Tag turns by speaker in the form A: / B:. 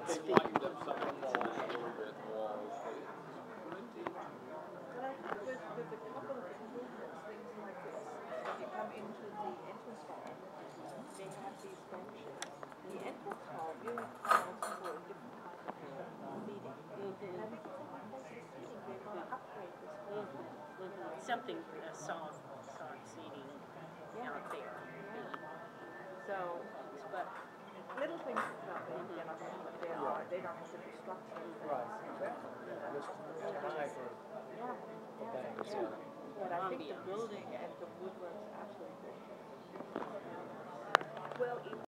A: They lightened up some of the walls a little bit, the walls.
B: But I think with a couple of improvements, things like this, when you come into the entrance hall, they have these benches. The entrance hall really calls for a different kind of seating. And I think it's a good place for seating. They want to upgrade this whole thing.
C: Something soft seating out there.
B: So, but little things about they they're not going to, they are, they don't have to be structural things.
D: Right. Just high for banks.
B: But I think the building and the woodwork's absolutely gorgeous. Well,